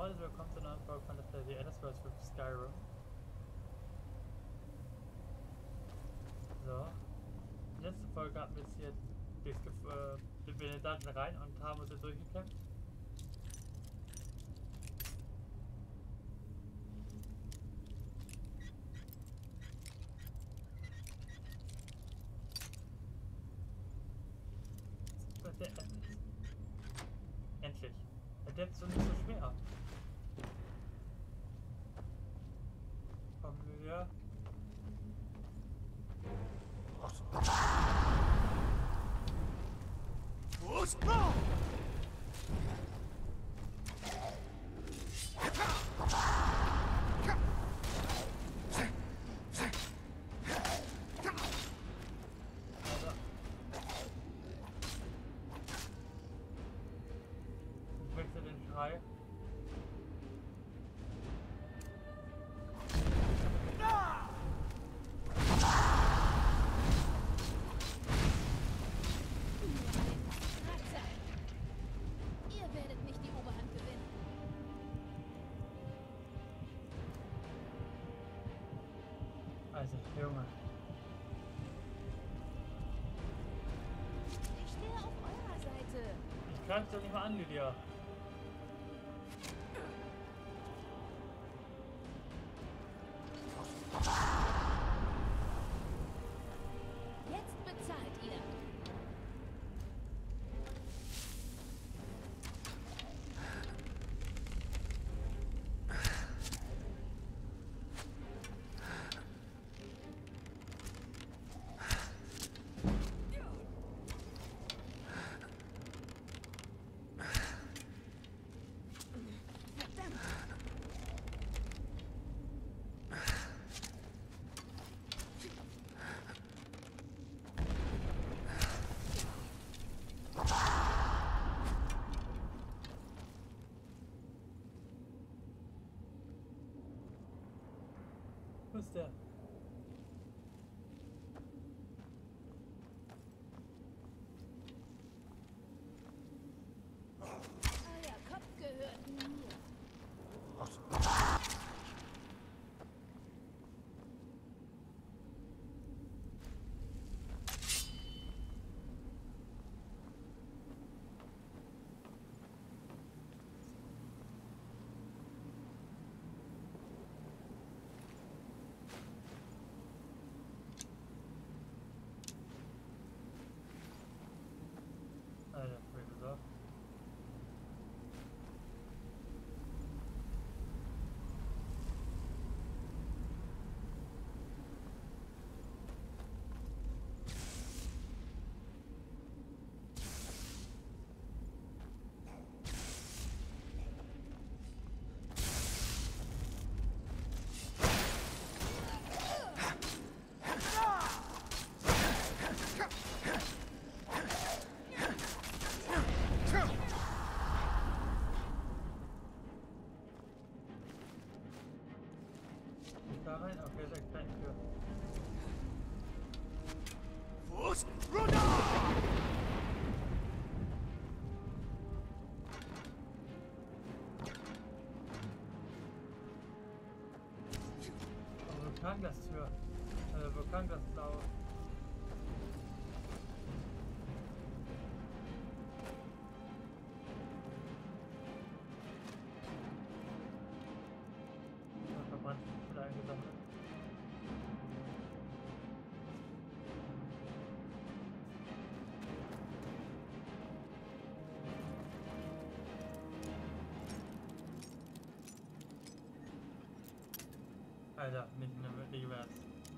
Leute, willkommen zu einer neuen Folge von der Elder Scrolls 5 Skyrim. So. In der letzten Folge hatten wir jetzt hier sind wir in den Dungeon rein und haben uns jetzt durchgekämpft. Endlich. Der ist doch nicht so schwer. Kommen wir. Wechsel den Schrei. Ihr werdet nicht die Oberhand gewinnen. Also, Junge. Ich stehe auf eurer Seite. Ich greif doch nicht mal an, Lydia. Jetzt bezahlt ihr. Wo ist der? Euer Kopf gehört mir. Alter, so. Da rein? Okay, da ist eine kleine Tür. Fuß runter! Aber wo kann das Tür? Wo kann das Blau? Verbrannt wieder eingesammelt. Alter, mitten im Reverse.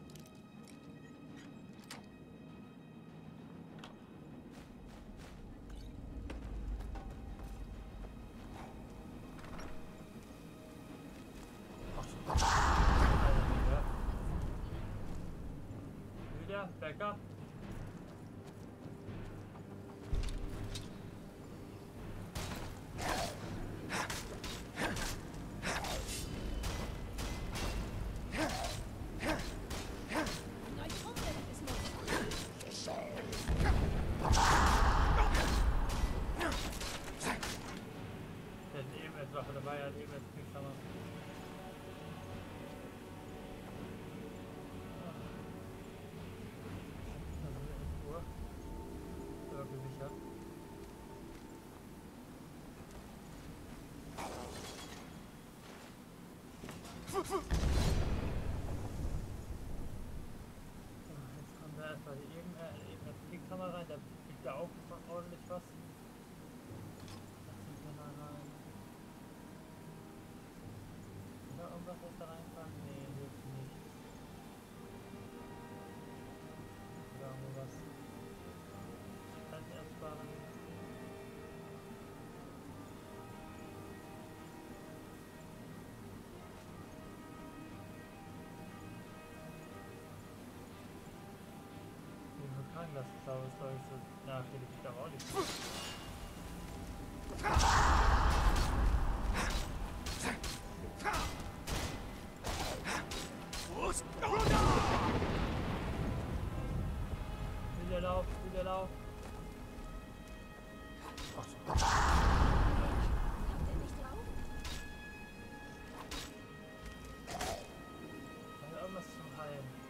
Wieder, back up. Sicherheitswache dabei hat, eben jetzt nichts haben. Also 11 Uhr. Oder gesichert. Jetzt kommt da erstmal irgendeine Fliehkamera rein, da fliegt da auch ordentlich was. Das sind wir mal rein. Ist da irgendwas, was da reinfahren? Nee, hilft nicht. Ist da irgendwo was? Ganz erstmal. Das glaube ich so nachhinein wieder auch nicht. Wieder Lauf, wieder Lauf. Kommt der nicht drauf? Also irgendwas zum Heilen.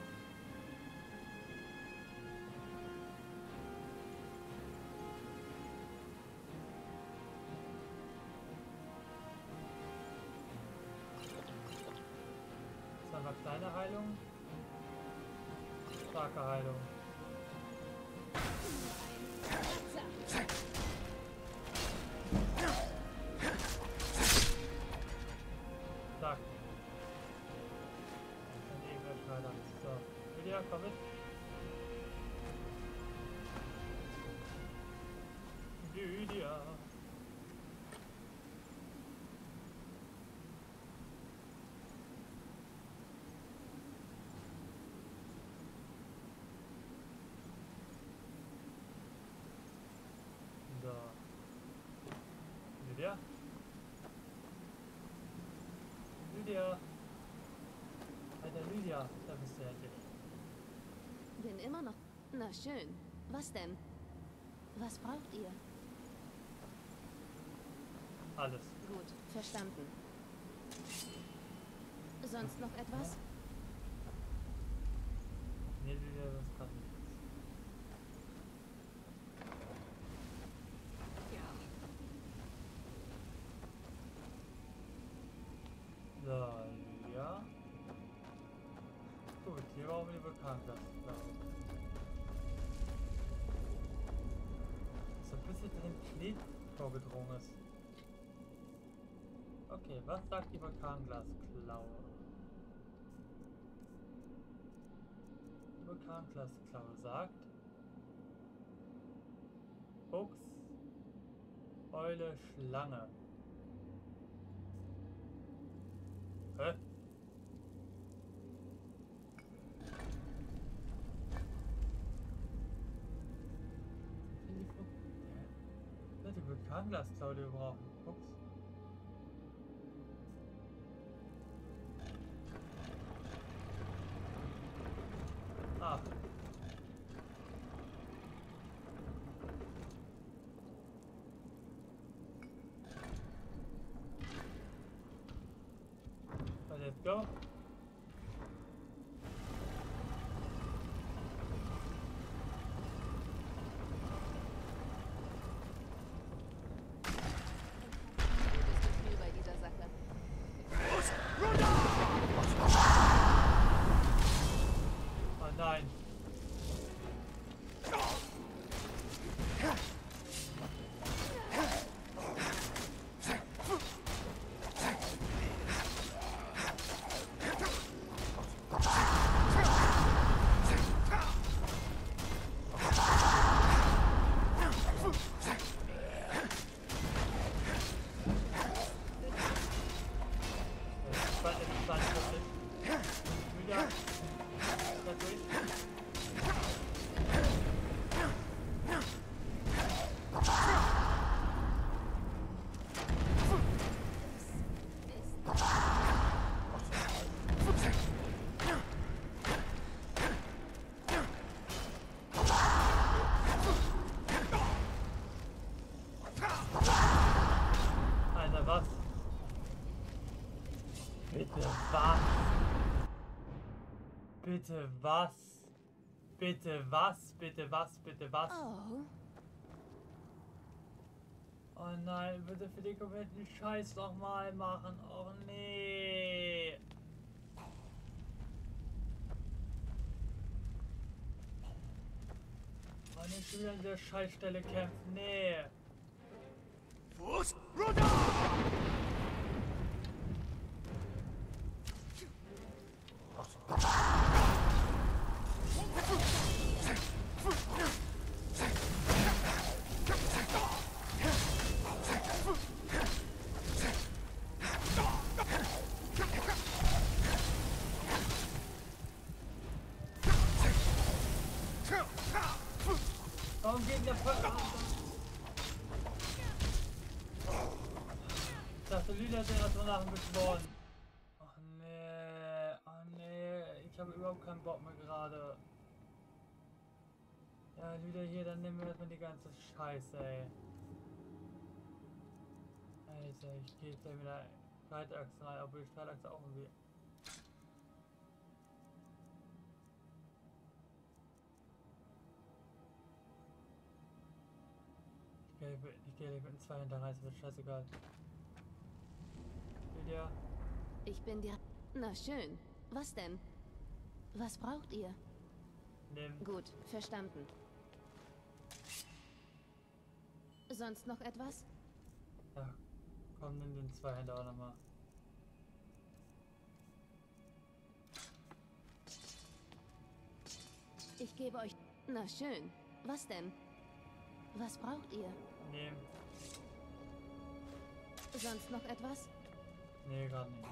Aber kleine Heilung, starke Heilung. Zack. Ein Ebenschneider. So, Lydia, komm mit. Lydia. Lydia? Lydia! Alter Lydia, da bist du endlich. Bin immer noch. Na schön. Was denn? Was braucht ihr? Alles. Gut, verstanden. Sonst noch etwas? Nee, Lydia, sonst gerade nichts. So, ja. Gut, hier brauchen wir die Vulkanglas. So bis jetzt ein Planet vorgedrungen ist. Okay, was sagt die Vulkanglasklaue? Die Vulkanglasklaue sagt: Fuchs, Eule, Schlange. Hä? Das ist die Vulkanglasklaue, die wir brauchen. Fuchs. Ah. Let's go. Gutes Gefühl bei dieser Sache. Oh nein. Bitte was? Bitte was? Bitte was? Bitte was? Bitte was? Oh, Oh nein, bitte für den kompletten Scheiß nochmal machen. Oh nee. Oh, nicht wieder an der Scheißstelle kämpfen. Nee. Fuß runter! Warum geht der Pfeil? Ich dachte, Lydia hat den erstmal nach dem beschworen. Ach nee, oh nee, ich habe überhaupt keinen Bock mehr gerade. Ja, Lydia hier, dann nehmen wir erstmal die ganze Scheiße, ey. Alter, ich gehe jetzt ja wieder Streitachse rein, obwohl die Streitachse auch irgendwie. Ich gehe mit den zwei hinterher, es wird scheißegal. Lydia, ich bin dir... Na schön. Was denn? Was braucht ihr? nimm. Gut, verstanden. Sonst noch etwas? Ja, komm, nimm den Zweihänder auch nochmal. Ich gebe euch... Na schön. Was denn? Was braucht ihr? Nimm. Sonst noch etwas? Nee, gerade nicht.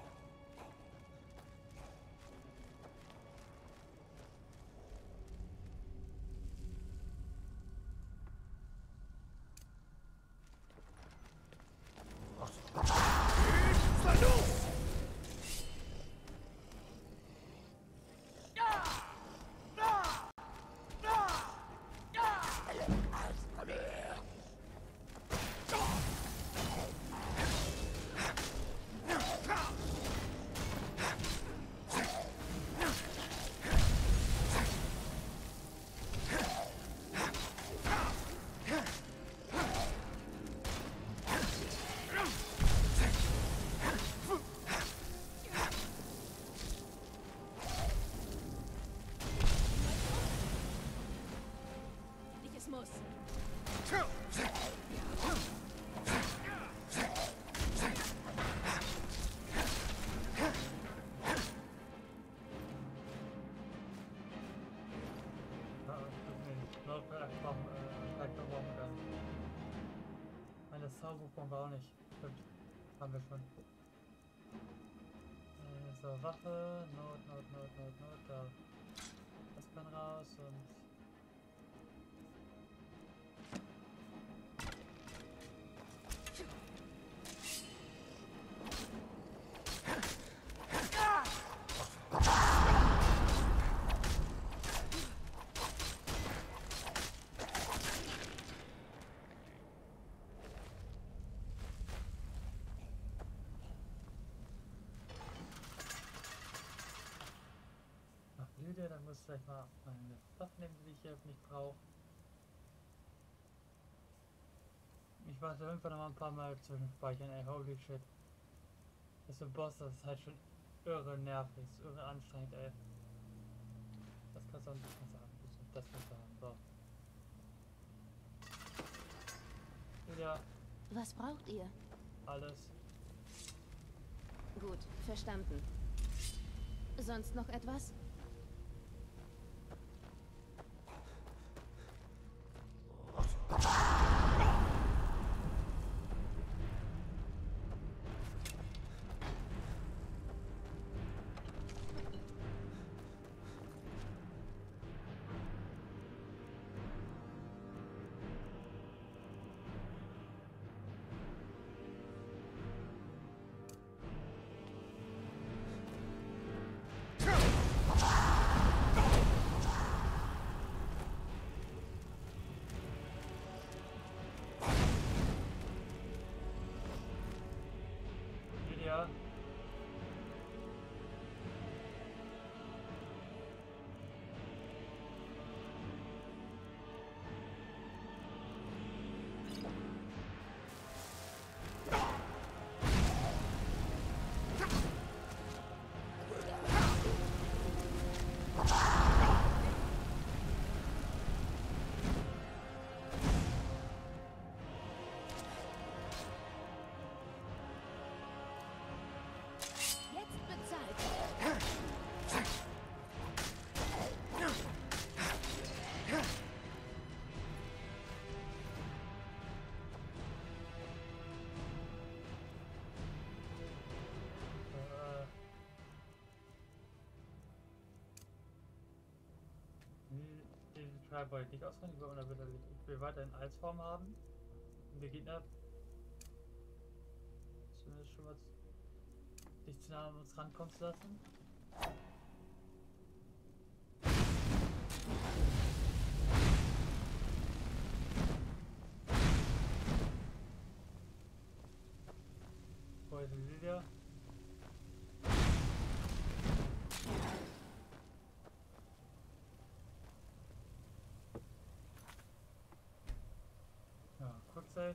Ich es muss. Meine Zauberbombe auch nicht. Stimmt. Haben wir schon. So, Waffe. Not. Da. Das kann raus und. Lydia, dann muss ich gleich mal meine Stuff nehmen, die ich hier nicht brauche. Ich warte irgendwann noch mal ein paar Mal zwischen Speichern, ey, holy shit. Das ist ein Boss, das ist halt schon irre nervig, das ist irre anstrengend, ey. Das kannst du auch nicht sagen, das kannst du haben, so. Lydia, Was braucht ihr? alles. Gut, verstanden. Sonst noch etwas? Lydia, Beschreibung wollte ich nicht ausführen, über unerbittlich. Ich will weiterhin Eisform haben. Und der Gegner zumindest schon mal nicht zu nah an uns rankommen zu lassen. Wo ist Lydia? Ja, Quick Save.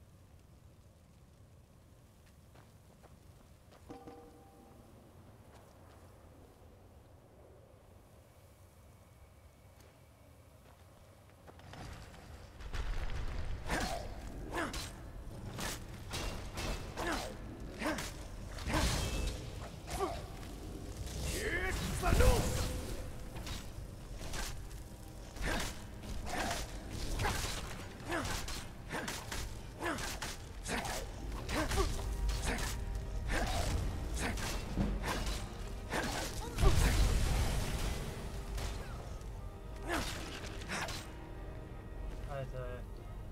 Alter, ey.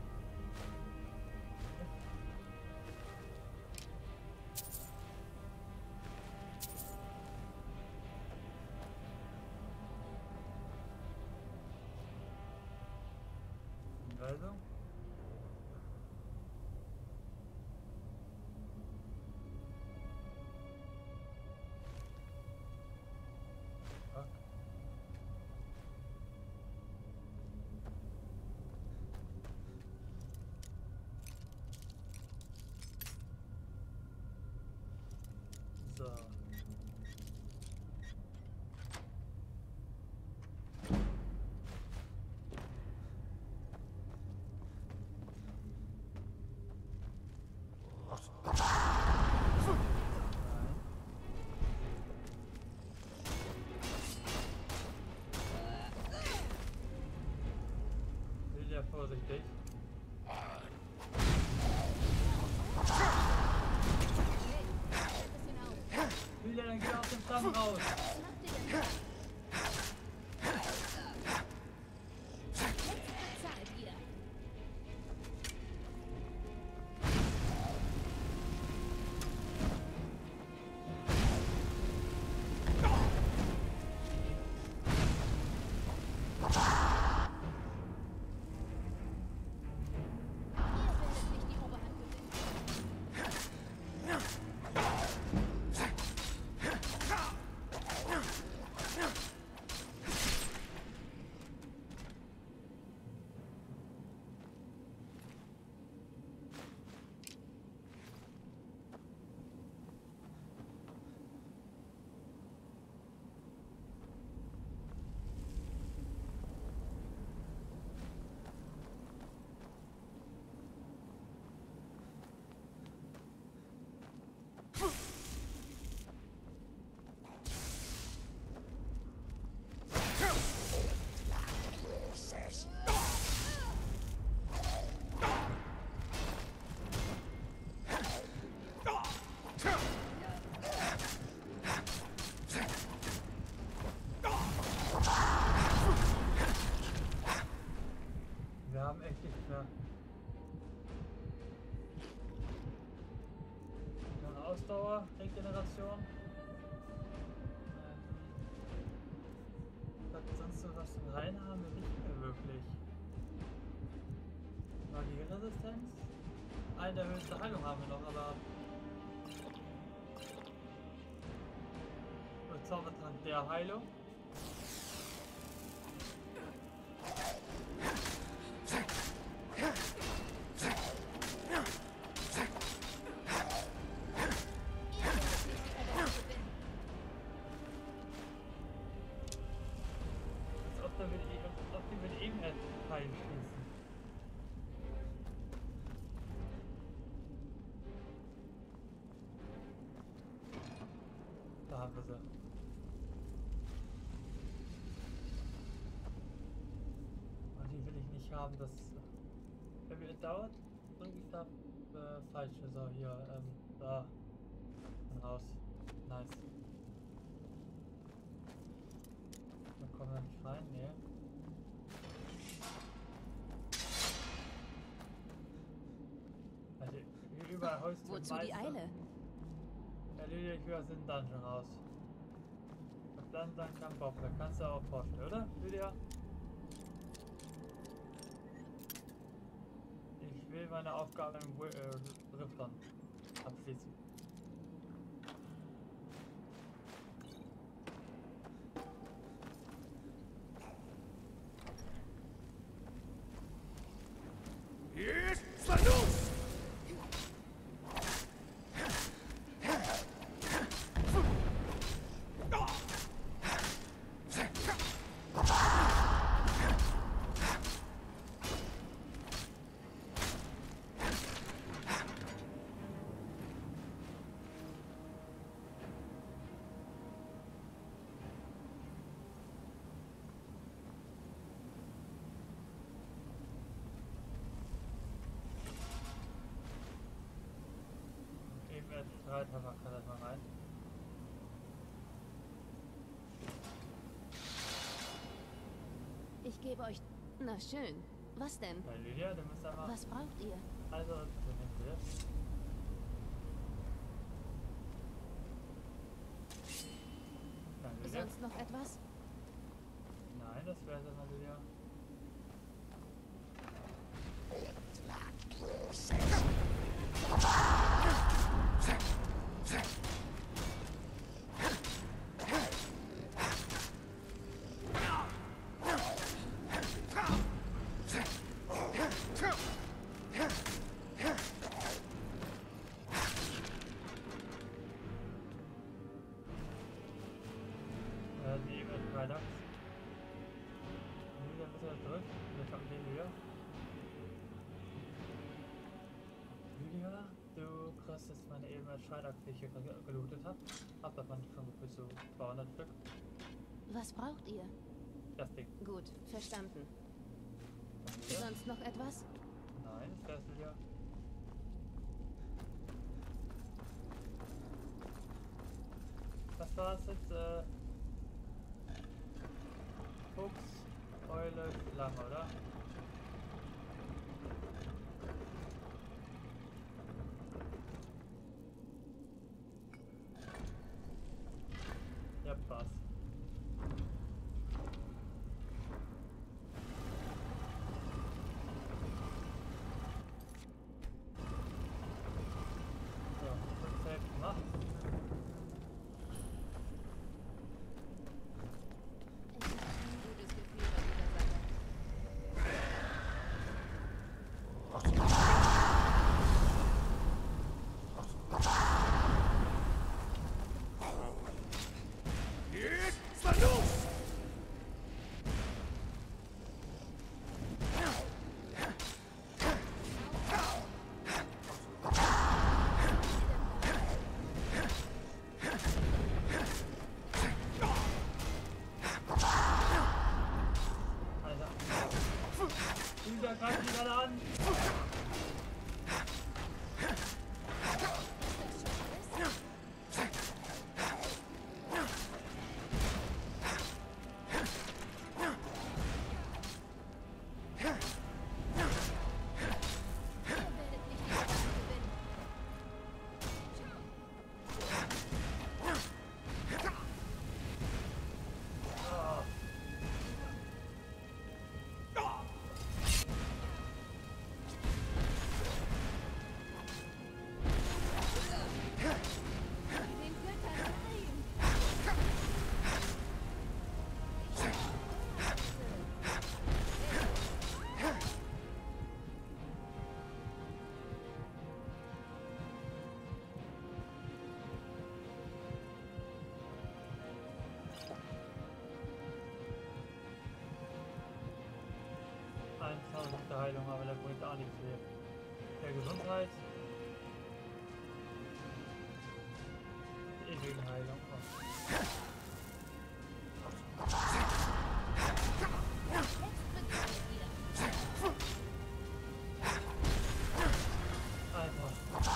Also? Fuck. So. Nein. Lydia, vorsichtig. Lydia, dann geh aus dem Flammen raus. Was macht ihr denn da? Jetzt bezahlt ihr. Ihr werdet nicht die Oberhand gewinnen. Wir haben echt nicht mehr. Eine Ausdauer, Regeneration. Sonst so was zum Heilen haben wir nicht mehr wirklich. Magieresistenz? Eine der höchste Heilung haben wir noch, aber. Zaubertrank der Heilung. Die wird eben erst heilen schließen. Da haben wir sie. Und die will ich nicht haben, das. Wenn mir dauert, drücke ich da falsch. So, hier, da. Und raus. Nice. Da kommen wir nicht rein, ne? Größte Wozu die Meister. Eile? Ja, Lydia, ich will aus dem Dungeon raus. Was dann sein kann, Bob, da kannst du auch vorstellen, oder, Lydia? Ich will meine Aufgabe im Rifton abschließen. Jetzt Salus! Eben erst Streithammer kann das mal rein. Ich gebe euch... Na schön. Was denn? Ja, Lydia, du musst einmal... Was braucht ihr? Also, du nimmst dir. Ja, Lydia? Sonst noch etwas? Nein, das wäre dann mal Lydia. Die E-Mail Freitags. Lydia, müssen wir zurück. Wir kommen den Lydia. Lydia, du kriegst jetzt meine E-Mail Freitag, die ich hier gelootet habe. Hab davon schon gefühlt so 200 Stück. Was braucht ihr? Das Ding. Gut, verstanden. Ja. Sonst noch etwas? Nein, das wär's Lydia. Das war's jetzt, Fuchs, Eule, Flamme, oder? Ja, passt. So, das safe gemacht. Ich habe ein gutes Gefühl bei dieser Sache. Jetzt Salus! Alter. Lydia greift ihn alle an. Ihr werdet nicht die Sache gewinnen. Ah. Den Göttern nein! Der Heilung, aber der bringt auch nicht viel. Der Gesundheit. Die ewige Heilung. Oh. Jetzt beginnt ihr. Alter.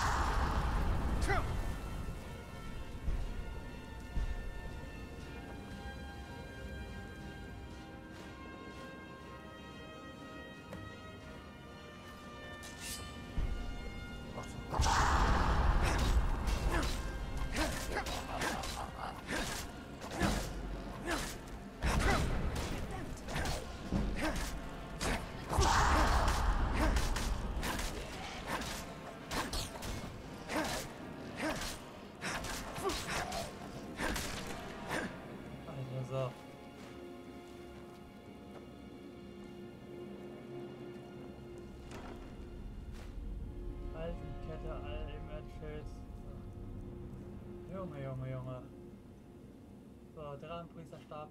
Junge, Junge, Junge. So, Drachenpriesterstab.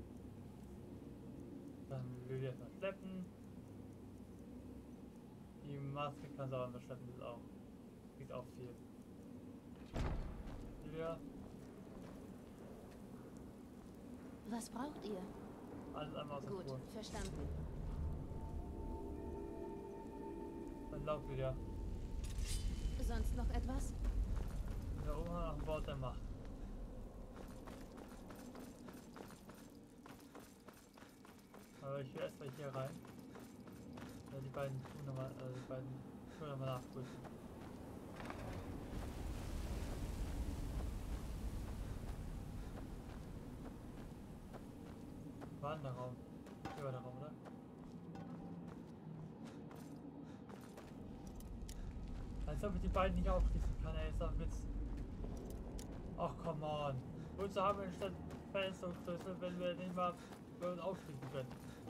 Dann Lydia verschleppen. Die Maske kannst du auch verschleppen, das ist auch. Kriegt auch viel. Lydia. Was braucht ihr? Alles einmal aus der Gut, Spur. verstanden. Dann lauf Lydia. Sonst noch etwas? Da oben noch ein Wort der Macht. Aber ich will erstmal hier rein. Ja, die beiden Türen nochmal, nachprüfen. War denn der Raum? Hier war der Raum, oder? Als ob ich die beiden nicht aufschließen kann, ey, ist doch ein Witz. Ach, come on. Wozu haben wir statt Fenster und Schlüssel, wenn wir nicht mal für uns aufschließen können?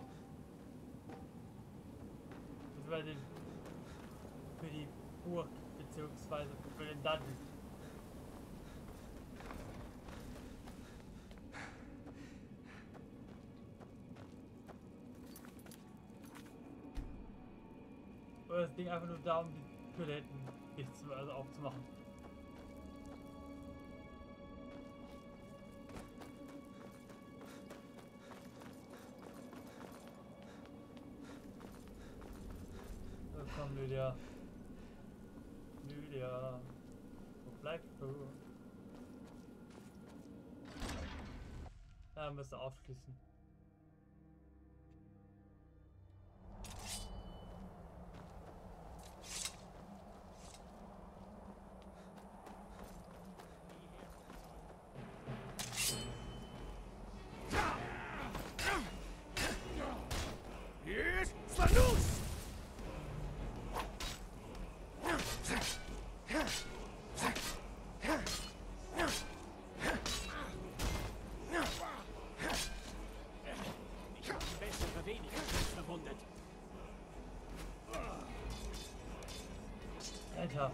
Beziehungsweise für die Burg, beziehungsweise für den Dungeon. Oder das Ding einfach nur da, um die Tür da hinten dicht zu, also aufzumachen. So, komm, Lydia. Lydia. Wo bleibst du? Ja, müsste aufschließen. Hier ist Slanus! Ich habe bessere weniger verwundet. Alter.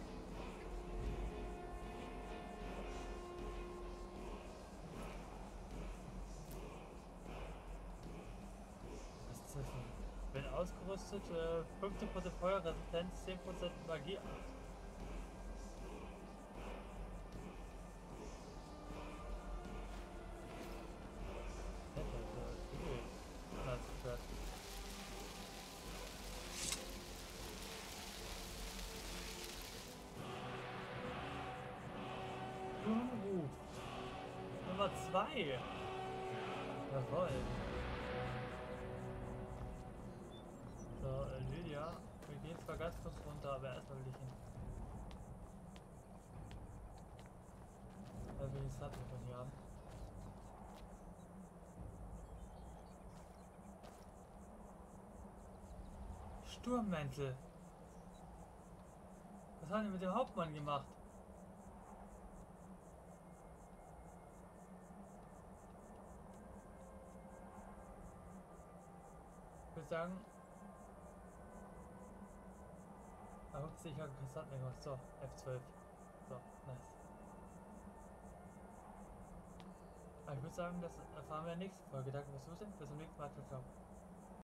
Was ist das denn? Wenn ausgerüstet, 15% Feuerresistenz, 10% Magie. Nummer 2. Jawohl. So, Lydia. Wir gehen zwar ganz kurz runter, aber erstmal will ich hin. Weil wir den Sattel von hier haben. Sturmmäntel. Was haben die mit dem Hauptmann gemacht? Ich würde sagen, da hat sich ja interessant gemacht. So, F12. So, nice. Aber ich würde sagen, das erfahren wir in der nächsten Folge. Danke fürs Zusehen. Bis zum nächsten Mal. Ciao, ciao.